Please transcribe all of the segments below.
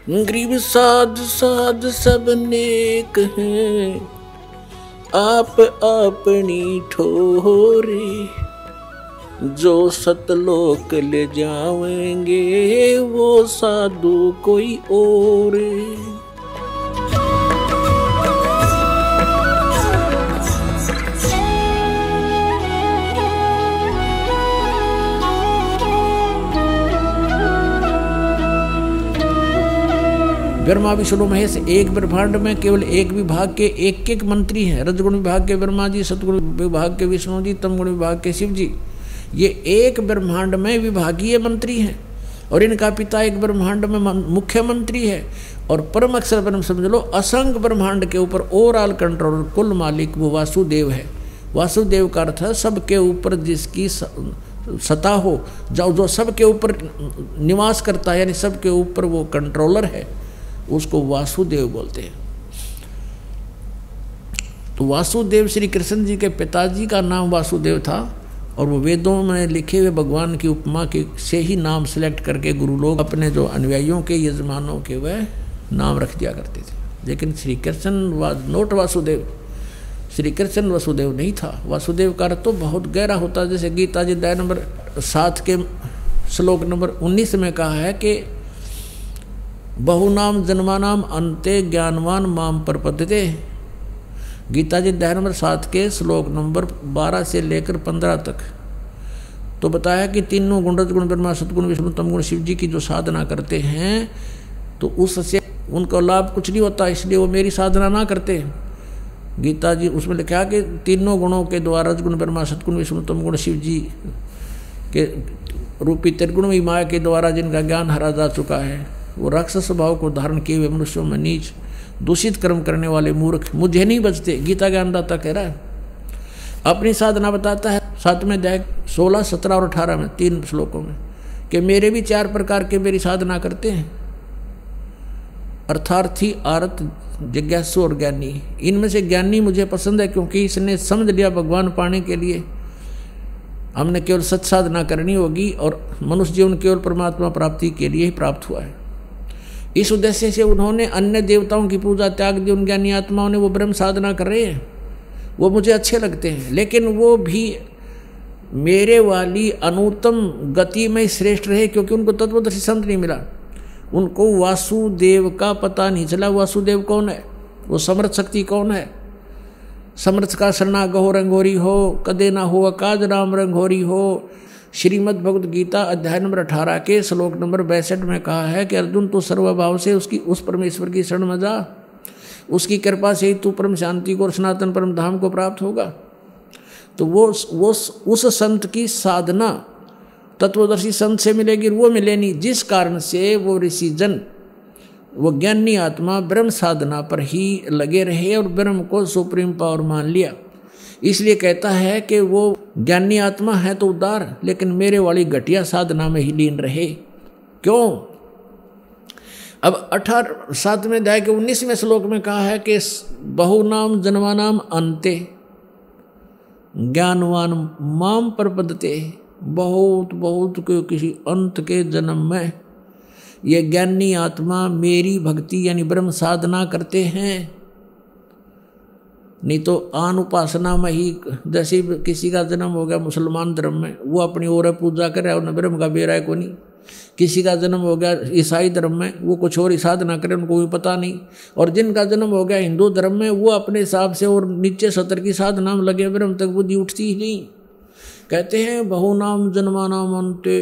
गरीब साध साध सब नेक हैं, आप अपनी ठोरे, जो सतलोक ले जाएंगे वो साधु कोई और। ब्रह्मा विष्णु महेश एक ब्रह्मांड में केवल एक विभाग के एक एक मंत्री हैं। रजगुण विभाग के ब्रह्मा जी, सतगुण विभाग के विष्णु जी, तमगुण विभाग के शिव जी। ये एक ब्रह्मांड में विभागीय मंत्री हैं और इनका पिता एक ब्रह्मांड में मुख्यमंत्री है। और परम अक्षर ब्रह्म समझ लो, असंख्य ब्रह्मांड के ऊपर ओवरऑल कंट्रोलर, कुल मालिक वो वासुदेव है। वासुदेव का अर्थ है सबके ऊपर जिसकी सत्ता हो, जो सबके ऊपर निवास करता है, यानी सबके ऊपर वो कंट्रोलर है, उसको वासुदेव बोलते हैं। तो वासुदेव श्री कृष्ण जी के पिताजी का नाम वासुदेव था और वो वेदों में लिखे हुए भगवान की उपमा के से ही नाम सेलेक्ट करके गुरु लोग अपने जो अनुयायियों के, यजमानों के वह नाम रख दिया करते थे। लेकिन श्री कृष्ण वाज नॉट वासुदेव। श्री कृष्ण वासुदेव नहीं था। वासुदेव का अर्थ तो बहुत गहरा होता है। जैसे गीता जी अध्याय नंबर 7 के श्लोक नंबर 19 में कहा है कि बहुनाम जन्मानाम अंते ज्ञानवान माम प्रपद्यते। गीता जी अध्याय नंबर 7 के श्लोक नंबर 12 से लेकर 15 तक तो बताया कि तीनों गुण, रजगुण ब्रह्मा, सतगुण विष्णु, तमगुण शिव जी की जो साधना करते हैं तो उससे उनको लाभ कुछ नहीं होता, इसलिए वो मेरी साधना ना करते। गीता जी उसमें लिखा कि तीनों गुणों के द्वारा, रजगुण ब्रह्मा, सतगुण विष्णु, तमगुण शिव जी के रूपी त्रिगुण माया के द्वारा जिनका ज्ञान हरा जा चुका है, वो राक्षस स्वभाव को धारण किए हुए मनुष्यों में नीच दूषित कर्म करने वाले मूर्ख मुझे नहीं बचते। गीता ज्ञानदाता कह रहा है। अपनी साधना बताता है 7वें अध्याय 16, 17 और 18 में 3 श्लोकों में कि मेरे भी 4 प्रकार के मेरी साधना करते हैं, अर्थार्थी, आरत, जिज्ञासु और ज्ञानी। इनमें से ज्ञानी मुझे पसंद है क्योंकि इसने समझ लिया भगवान पाने के लिए हमने केवल सत साधना करनी होगी और मनुष्य जीवन केवल परमात्मा प्राप्ति के लिए ही प्राप्त हुआ है। इस उद्देश्य से उन्होंने अन्य देवताओं की पूजा त्याग दी। उन ज्ञानी आत्माओं ने वो ब्रह्म साधना कर रहे हैं, वो मुझे अच्छे लगते हैं, लेकिन वो भी मेरे वाली अनुत्तम गति में श्रेष्ठ रहे क्योंकि उनको तत्वदर्शी संत नहीं मिला। उनको वासुदेव का पता नहीं चला। वासुदेव कौन है? वो समर्थ शक्ति कौन है? समर्थ का शरणा गहो रंगोरी हो, कदे ना हो अकाज राम रंगोरी हो। श्रीमद् भगवद गीता अध्याय नंबर 18 के श्लोक नंबर 62 में कहा है कि अर्जुन तो सर्वभाव से उस परमेश्वर की शरण में जा, उसकी कृपा से ही तू परम शांति को और सनातन परम धाम को प्राप्त होगा। तो वो उस संत की साधना तत्वदर्शी संत से मिलेगी, वो मिले नहीं, जिस कारण से वो ऋषि जन, वो ज्ञानी आत्मा ब्रह्म साधना पर ही लगे रहे और ब्रह्म को सुप्रीम पावर मान लिया। इसलिए कहता है कि वो ज्ञानी आत्मा है तो उदार, लेकिन मेरे वाली घटिया साधना में ही लीन रहे। क्यों? अब 7वें अध्याय के 19वें श्लोक में कहा है कि बहुनाम जन्मानाम अंते ज्ञानवान माम प्रपद्यते। बहुत बहुत के किसी अंत के जन्म में ये ज्ञानी आत्मा मेरी भक्ति यानी ब्रह्म साधना करते हैं। नहीं तो आन उपासना में ही, जैसे किसी का जन्म हो गया मुसलमान धर्म में, वो अपनी ओर पूजा करे और ब्रह्म का बेरा है को नहीं। किसी का जन्म हो गया ईसाई धर्म में, वो कुछ और ही साधना करे, उनको भी पता नहीं। और जिनका जन्म हो गया हिंदू धर्म में, वो अपने हिसाब से और नीचे सतर की साधना में लगे, ब्रह्म तक बुद्धि उठती ही नहीं। कहते हैं बहुनाम जन्मानाम अंते।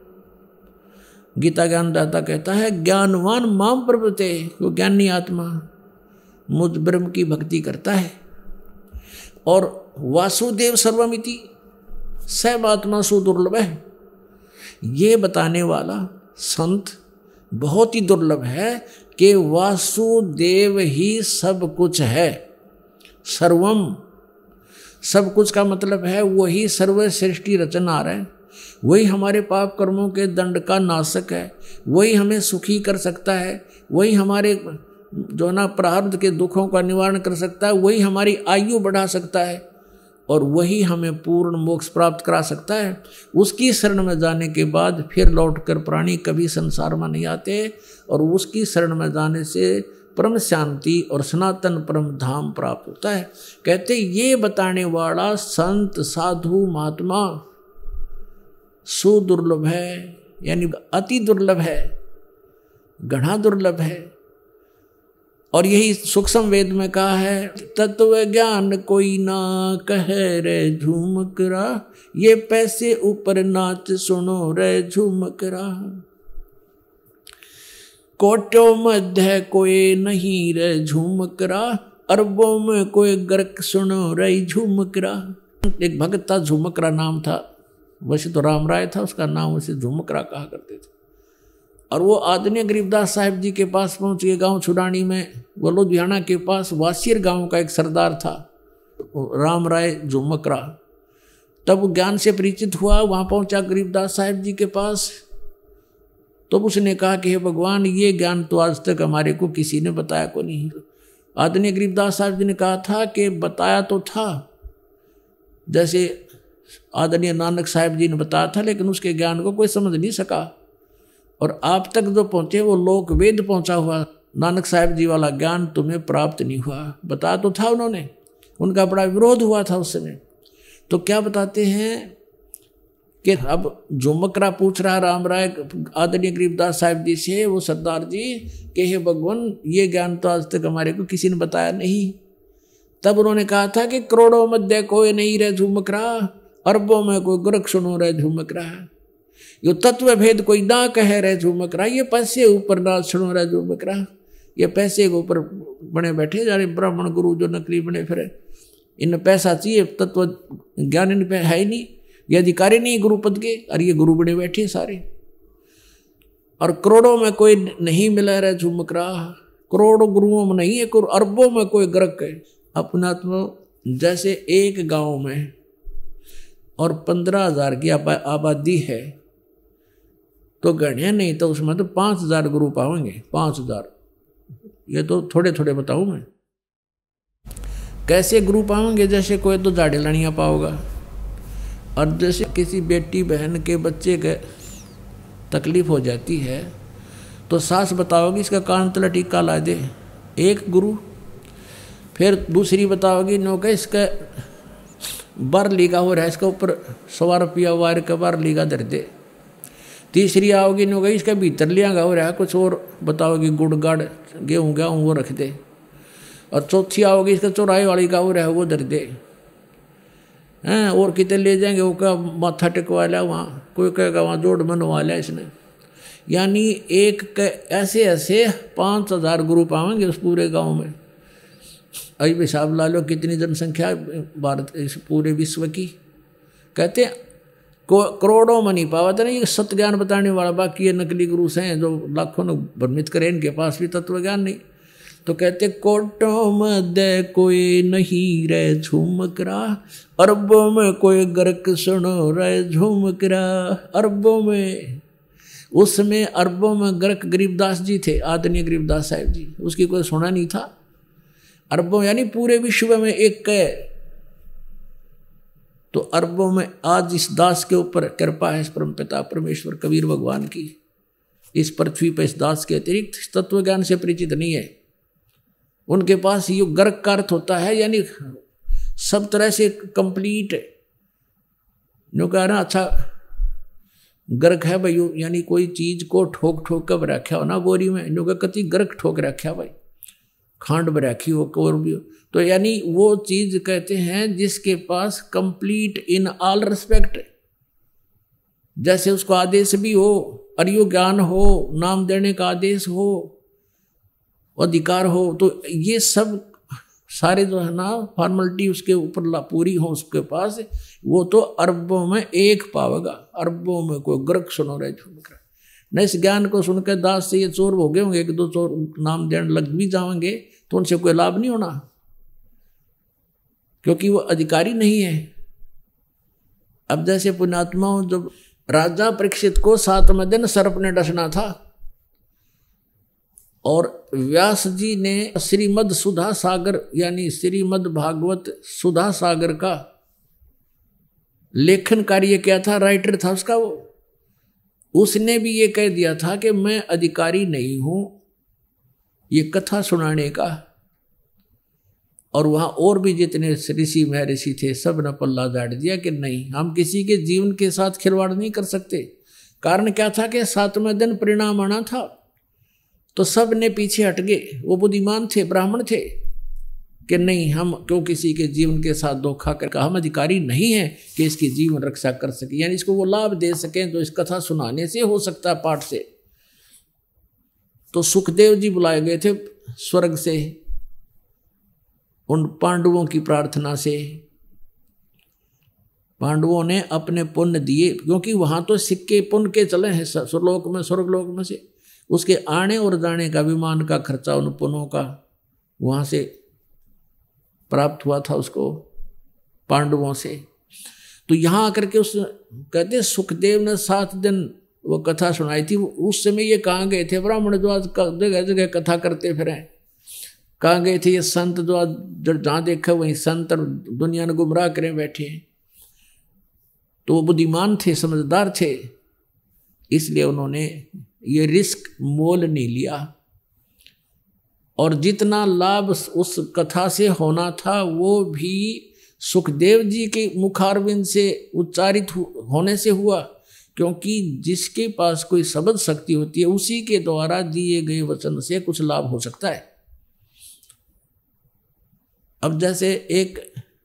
गीता ज्ञानदाता कहता है ज्ञानवान माम प्रपद्यते। वो ज्ञानी आत्मा मुझ ब्रह्म की भक्ति करता है। और वासुदेव सर्वमिति सर्वात्मा सुदुर्लभ है, ये बताने वाला संत बहुत ही दुर्लभ है कि वासुदेव ही सब कुछ है। सर्वम, सब कुछ का मतलब है वही सर्वश्रेष्ठी रचनहार है, वही हमारे पाप कर्मों के दंड का नाशक है, वही हमें सुखी कर सकता है, वही हमारे जो ना प्रारब्ध के दुखों का निवारण कर सकता है, वही हमारी आयु बढ़ा सकता है। और वही हमें पूर्ण मोक्ष प्राप्त करा सकता है। उसकी शरण में जाने के बाद फिर लौटकर प्राणी कभी संसार में नहीं आते, और उसकी शरण में जाने से परम शांति और सनातन परम धाम प्राप्त होता है। कहते ये बताने वाला संत साधु महात्मा सुदुर्लभ है, यानी अति दुर्लभ है, घना दुर्लभ है। और यही सूक्ष्म वेद में कहा है, तत्व ज्ञान कोई ना कहे रे झूमकरा, ये पैसे ऊपर नाच सुनो रे झूमकरा। कोटों मध्य कोई नहीं रे झूमकरा, अरबों में कोई गर्क सुनो रे झूमकरा। एक भगत था, झूमकरा नाम था, वैसे तो राम राय था उसका नाम, उसे झूमकरा कहा करते थे। और वो आदरणीय गरीबदास साहिब जी के पास पहुंच गए गांव छुडानी में। वो लुधियाना के पास वासियर गांव का एक सरदार था राम राय झूमकरा। तब वो ज्ञान से परिचित हुआ, वहां पहुंचा गरीबदास साहिब जी के पास। तो उसने कहा कि हे भगवान, ये ज्ञान तो आज तक हमारे को किसी ने बताया को नहीं। आदरणीय गरीबदास साहिब जी ने कहा था कि बताया तो था, जैसे आदरणीय नानक साहिब जी ने बताया था, लेकिन उसके ज्ञान को कोई समझ नहीं सका। और आप तक जो पहुंचे वो लोक वेद पहुंचा हुआ, नानक साहिब जी वाला ज्ञान तुम्हें प्राप्त नहीं हुआ। बताया तो था उन्होंने, उनका बड़ा विरोध हुआ था उस समय। तो क्या बताते हैं कि अब झूमकरा पूछ रहा राम राय आदरणीय गरीबदास साहिब जी से, वो सरदार जी कि हे भगवान, ये ज्ञान तो आज तक हमारे को किसी ने बताया नहीं। तब उन्होंने कहा था कि करोड़ों मध्य कोई नहीं रहे झूमकरा, अरबों में कोई गुरख सुनो रहे झूमकरा। यो तत्व भेद कोई ना कह रहे झूमकरा, ये पैसे ऊपर ना सुनो रहे झूमकरा। ये पैसे के ऊपर बने बैठे जा रहे ब्राह्मण गुरु जो नकली बने फिरे, इन पैसा चाहिए, तत्व ज्ञान इन पे है ही नहीं, ये अधिकारी नहीं गुरु पद के, और ये गुरु बने बैठे सारे। और करोड़ों में कोई नहीं मिला रहे झूमकरा, करोड़ों गुरुओं में नहीं है, अरबों में कोई ग्रक है। अपना तो जैसे एक गांव में और 15,000 की आबादी है, तो गणिया नहीं तो उसमें तो 5,000 गुरु पाएंगे। 5,000, ये तो थोड़े थोड़े बताऊं मैं। कैसे गुरु पाएंगे? जैसे कोई तो झाड़ी लड़ियाँ पाओगा, और जैसे किसी बेटी बहन के बच्चे के तकलीफ हो जाती है तो सास बताओगी इसका कान तला टीका ला दे, एक गुरु। फिर दूसरी बताओगी नो का इसका बार लीगा हो रहा है, इसका ऊपर 100 रुपया वार का बार लीगा धर दे। तीसरी आओगी नो गई इसका भीतर लिया हो रहा है, कुछ और बताओगी गुड़ गाड़ गेहूँ गेहूँ वो रख दे। और चौथी आओगी इसका चौराहे वाली का हो रहा है वो धर दे हैं। और कितने ले जाएंगे वो का माथा टिकवा लिया वहाँ, कोई कहेगा वहाँ जोड़ बनवा लिया इसने। यानी एक ऐसे ऐसे 5,000 गुरु पाएंगे उस पूरे गांव में। अभी हिसाब ला लो कितनी जनसंख्या भारत इस पूरे विश्व की। कहते करोड़ों में नहीं पावा था ना, ये सत्य ज्ञान बताने वाला। बाकी ये नकली गुरु हैं जो लाखों ने भ्रमित करे, इनके पास भी तत्व ज्ञान नहीं। तो कहते कोटों मध्य कोई नहीं रे झूमकरा, अरबों में कोई गर्क सुनो रे झूमकरा। अरबों में, उसमें अरबों में गर्क गरीबदास जी थे, आदरणीय गरीबदास साहिब जी, उसकी कोई सुना नहीं था। अरबों यानी पूरे विश्व में एक है। तो अरबों में आज इस दास के ऊपर कृपा है, इस परमपिता परमेश्वर कबीर भगवान की। इस पृथ्वी पर इस दास के अतिरिक्त तत्व ज्ञान से परिचित नहीं है। उनके पास ये गर्क का अर्थ होता है, यानी सब तरह से कंप्लीट है। जो कह रहा अच्छा गर्क है भाई, यानी कोई चीज को ठोक ठोक कर रखा हो ना बोरी में, जो कति गर्क ठोक रखा भाई, खांड बराखी हो और भी हो। तो यानी वो चीज कहते हैं जिसके पास कंप्लीट इन ऑल रिस्पेक्ट, जैसे उसको आदेश भी हो, अर्यो ज्ञान हो, नाम देने का आदेश हो, अधिकार हो, तो ये सब सारे जो है ना फॉर्मेलिटी उसके ऊपर पूरी हो उसके पास, वो तो अरबों में एक पावेगा। अरबों में कोई ग्रक सुनो रहे झूमकर न। इस ज्ञान को सुनकर दास से ये चोर हो गए होंगे, 1-2 चोर नाम देने लग भी जाएंगे, तो उनसे कोई लाभ नहीं होना, क्योंकि वो अधिकारी नहीं है। अब जैसे पुण्यात्माओं, जब राजा परीक्षित को 7वें दिन सर्प ने डसना था, और व्यास जी ने श्रीमद् सुधा सागर यानी श्रीमद् भागवत सुधा सागर का लेखन कार्य क्या था, राइटर था उसका वो, उसने भी ये कह दिया था कि मैं अधिकारी नहीं हूं ये कथा सुनाने का। और वहां और भी जितने ऋषि महर्षि थे सब ने पल्ला झाड़ दिया कि नहीं, हम किसी के जीवन के साथ खिलवाड़ नहीं कर सकते। कारण क्या था कि 7वें दिन परिणाम आना था, तो सब ने पीछे हट गए। वो बुद्धिमान थे, ब्राह्मण थे कि नहीं, हम क्यों किसी के जीवन के साथ धोखा कर, हम अधिकारी नहीं हैं कि इसकी जीवन रक्षा कर सके, यानी इसको वो लाभ दे सकें जो इस कथा सुनाने से हो सकता है, पाठ से। तो सुखदेव जी बुलाए गए थे स्वर्ग से उन पांडवों की प्रार्थना से। पांडवों ने अपने पुण्य दिए, क्योंकि वहां तो सिक्के पुण्य के चले हैं स्वर्गलोक में, स्वर्गलोक में से उसके आने और जाने का विमान का खर्चा उन पुण्यों का वहां से प्राप्त हुआ था उसको पांडवों से। तो यहां आकर के उस कहते सुखदेव ने 7 दिन वो कथा सुनाई थी। उस समय ये कहाँ गए थे ब्राह्मण जो आज जगह जगह कथा करते फिर, कहाँ गए थे ये संत जो आज जहाँ देखा वहीं संत और दुनिया ने गुमराह करे बैठे हैं। तो वो बुद्धिमान थे, समझदार थे, इसलिए उन्होंने ये रिस्क मोल नहीं लिया। और जितना लाभ उस कथा से होना था वो भी सुखदेव जी के मुखारविंद से उच्चारित होने से हुआ, क्योंकि जिसके पास कोई शब्द शक्ति होती है उसी के द्वारा दिए गए वचन से कुछ लाभ हो सकता है। अब जैसे एक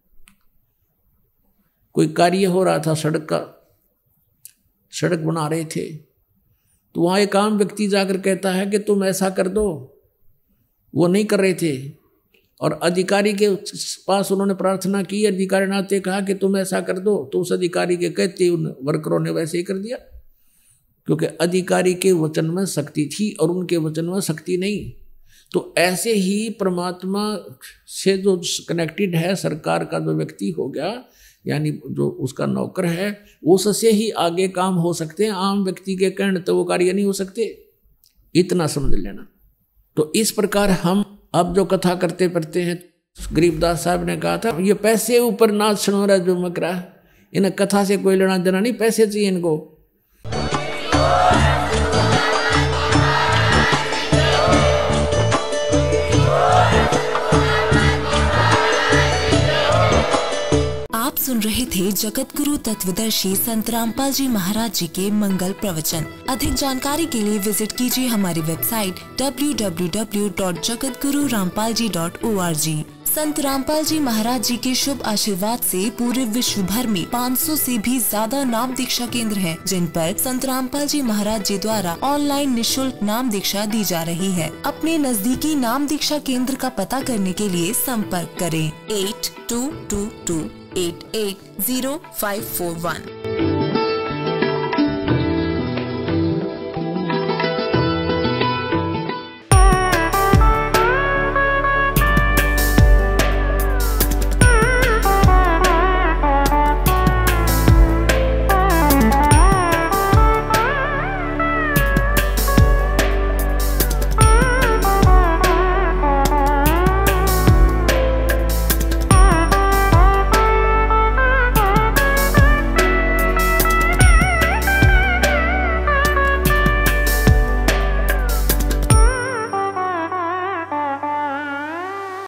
कोई कार्य हो रहा था सड़क का, सड़क बना रहे थे, तो वहां एक आम व्यक्ति जाकर कहता है कि तुम ऐसा कर दो, वो नहीं कर रहे थे और अधिकारी के पास उन्होंने प्रार्थना की, अधिकारी ने आते कहा कि तुम ऐसा कर दो, तो उस अधिकारी के कहते उन वर्करों ने वैसे ही कर दिया, क्योंकि अधिकारी के वचन में शक्ति थी और उनके वचन में शक्ति नहीं। तो ऐसे ही परमात्मा से जो कनेक्टेड है, सरकार का जो व्यक्ति हो गया, यानी जो उसका नौकर है, उससे ही आगे काम हो सकते हैं। आम व्यक्ति के कहने तो वो कार्य नहीं हो सकते, इतना समझ लेना। तो इस प्रकार हम अब जो कथा करते पढ़ते हैं, गरीबदास साहब ने कहा था ये पैसे ऊपर नाच सुनोरा जो मकरा, इन्हें कथा से कोई लेना देना नहीं, पैसे चाहिए इनको। आप सुन रहे थे जगत गुरु तत्वदर्शी संत रामपाल जी महाराज जी के मंगल प्रवचन। अधिक जानकारी के लिए विजिट कीजिए हमारी वेबसाइट www.jagatgururampalji.org। संत रामपाल जी महाराज जी के शुभ आशीर्वाद से पूरे विश्व भर में 500 से भी ज्यादा नाम दीक्षा केंद्र हैं, जिन पर संत रामपाल जी महाराज जी द्वारा ऑनलाइन निशुल्क नाम दीक्षा दी जा रही है। अपने नजदीकी नाम दीक्षा केंद्र का पता करने के लिए संपर्क करें 8222880541।